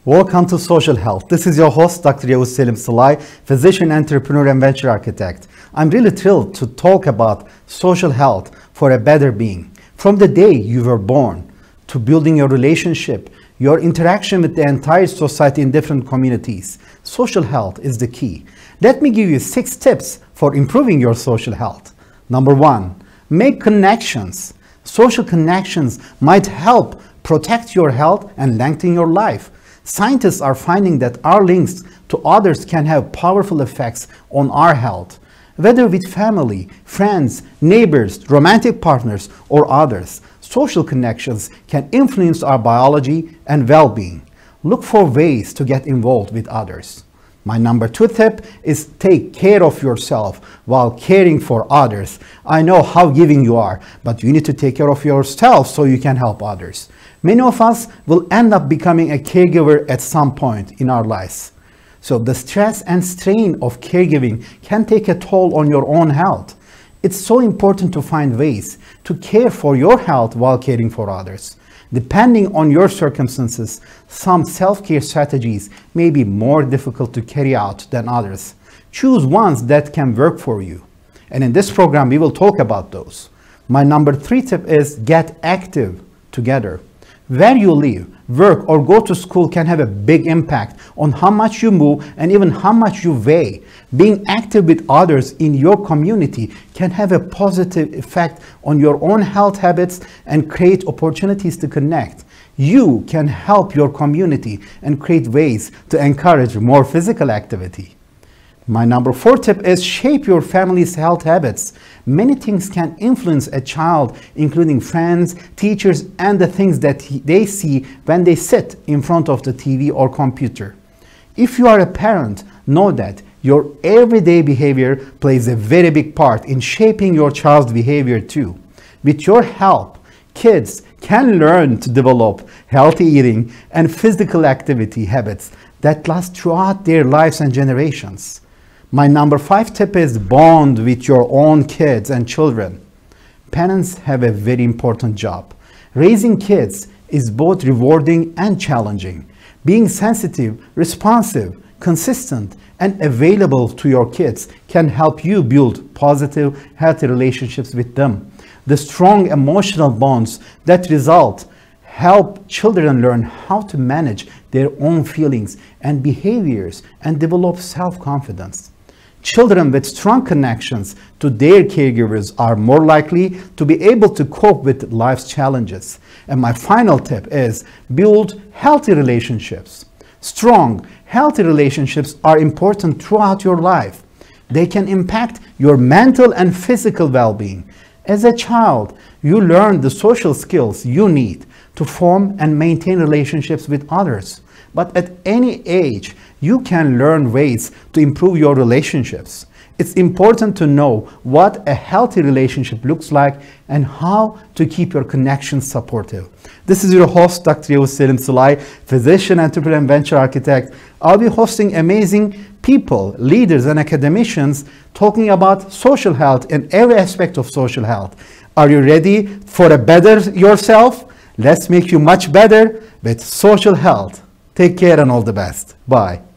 Welcome to Social Health. This is your host, Dr. Yavuz Selim Salai, physician, entrepreneur, and venture architect. I'm really thrilled to talk about social health for a better being. From the day you were born to building your relationship, your interaction with the entire society in different communities, social health is the key. Let me give you 6 tips for improving your social health. Number 1, make connections. Social connections might help protect your health and lengthen your life. Scientists are finding that our links to others can have powerful effects on our health. Whether with family, friends, neighbors, romantic partners, or others, social connections can influence our biology and well-being. Look for ways to get involved with others. My number 2 tip is take care of yourself while caring for others. I know how giving you are, but you need to take care of yourself so you can help others. Many of us will end up becoming a caregiver at some point in our lives. So the stress and strain of caregiving can take a toll on your own health. It's so important to find ways to care for your health while caring for others. Depending on your circumstances, some self-care strategies may be more difficult to carry out than others. Choose ones that can work for you. And in this program, we will talk about those. My number 3 tip is get active together. Where you live, work, or go to school can have a big impact on how much you move and even how much you weigh. Being active with others in your community can have a positive effect on your own health habits and create opportunities to connect. You can help your community and create ways to encourage more physical activity. My number 4 tip is shape your family's health habits. Many things can influence a child, including friends, teachers, and the things that they see when they sit in front of the TV or computer. If you are a parent, know that your everyday behavior plays a very big part in shaping your child's behavior too. With your help, kids can learn to develop healthy eating and physical activity habits that last throughout their lives and generations. My number 5 tip is bond with your own kids and children. Parents have a very important job. Raising kids is both rewarding and challenging. Being sensitive, responsive, consistent, and available to your kids can help you build positive, healthy relationships with them. The strong emotional bonds that result help children learn how to manage their own feelings and behaviors and develop self-confidence. Children with strong connections to their caregivers are more likely to be able to cope with life's challenges. And my final tip is build healthy relationships. Strong, healthy relationships are important throughout your life. They can impact your mental and physical well-being. As a child, you learn the social skills you need to form and maintain relationships with others. But at any age, you can learn ways to improve your relationships. It's important to know what a healthy relationship looks like and how to keep your connections supportive. This is your host, Dr. Yavuz Selim Salai, physician, entrepreneur, and venture architect. I'll be hosting amazing people, leaders, and academicians talking about social health and every aspect of social health. Are you ready for a better yourself? Let's make you much better with social health. Take care and all the best. Bye.